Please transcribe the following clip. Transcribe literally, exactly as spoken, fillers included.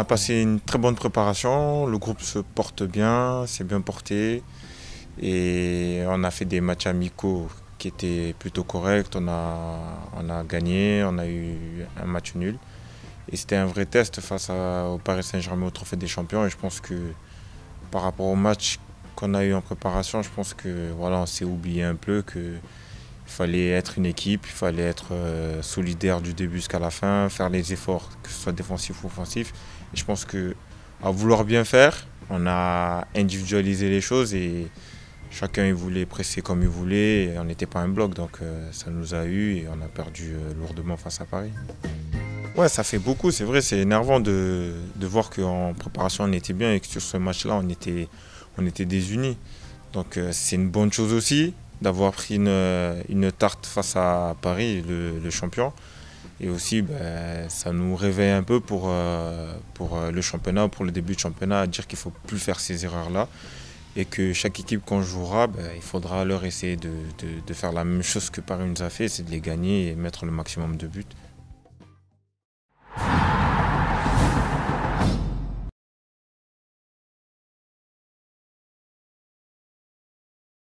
a passé une très bonne préparation, le groupe se porte bien, s'est bien porté et on a fait des matchs amicaux qui étaient plutôt corrects. On a, on a gagné, on a eu un match nul et c'était un vrai test face à- au Paris Saint-Germain au Trophée des Champions et je pense que par rapport au match qu'on a eu en préparation, je pense que voilà, on s'est oublié un peu que il fallait être une équipe, il fallait être euh, solidaire du début jusqu'à la fin, faire les efforts, que ce soit défensif ou offensif. Et je pense que à vouloir bien faire, on a individualisé les choses et chacun il voulait presser comme il voulait et on n'était pas un bloc. Donc euh, ça nous a eu et on a perdu euh, lourdement face à Paris. Ouais, ça fait beaucoup, c'est vrai, c'est énervant de, de voir qu'en préparation on était bien et que sur ce match-là on était, on était désunis. Donc euh, c'est une bonne chose aussi d'avoir pris une, une tarte face à Paris, le, le champion. Et aussi, ben, ça nous réveille un peu pour, euh, pour euh, le championnat, pour le début de championnat, à dire qu'il ne faut plus faire ces erreurs-là. Et que chaque équipe qu'on jouera, ben, il faudra leur essayer de, de, de faire la même chose que Paris nous a fait, c'est de les gagner et mettre le maximum de buts.